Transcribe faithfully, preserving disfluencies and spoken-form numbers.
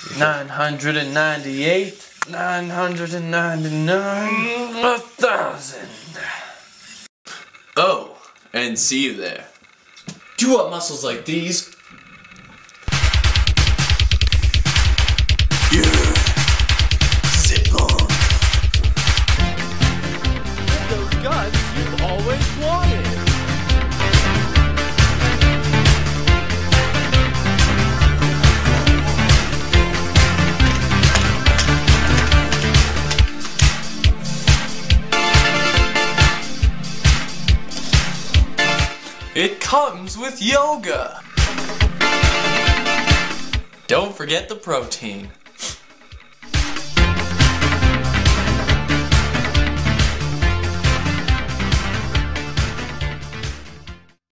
nine hundred ninety-eight, nine hundred ninety-nine, a thousand. Oh, and see you there. Do you want muscles like these? Yeah. Zip on. Get those guts you've always wanted. It comes with yoga. Don't forget the protein.